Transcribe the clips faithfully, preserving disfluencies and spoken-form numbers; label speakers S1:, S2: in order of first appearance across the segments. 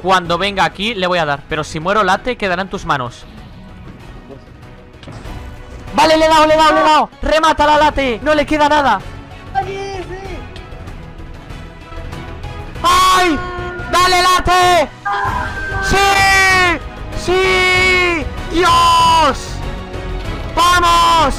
S1: Cuando venga aquí le voy a dar. Pero si muero late, quedará en tus manos. Vale, le he dado, le he dado, le he dado. Remata la late, no le queda nada.
S2: Aquí, sí.
S1: ¡Ay! ¡Dale late! ¡Sí! ¡Sí! ¡Dios! ¡Vamos!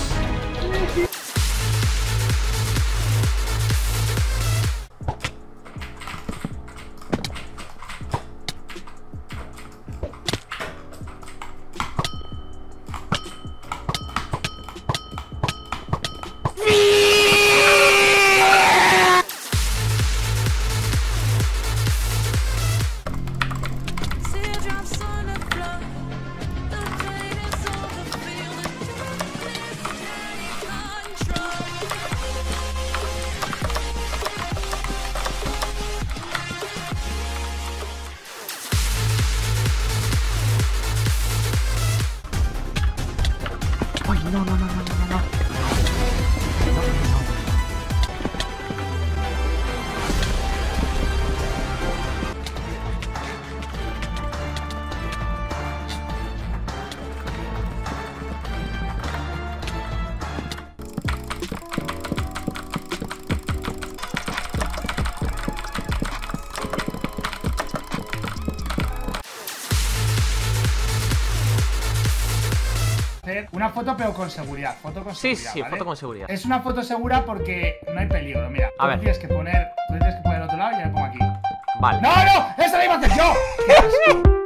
S1: Ay, no, no, no, no, no, no, no.
S2: Hacer una foto pero con seguridad. Foto con
S1: Sí,
S2: seguridad,
S1: sí,
S2: ¿vale?
S1: foto con seguridad.
S2: Es una foto segura porque no hay peligro. Mira,
S1: A
S2: tú
S1: ver.
S2: tienes que poner, tú tienes que poner el otro lado y yo le pongo aquí.
S1: Vale.
S2: ¡No, no! ¡Eso lo iba a hacer yo! ¡Qué asco!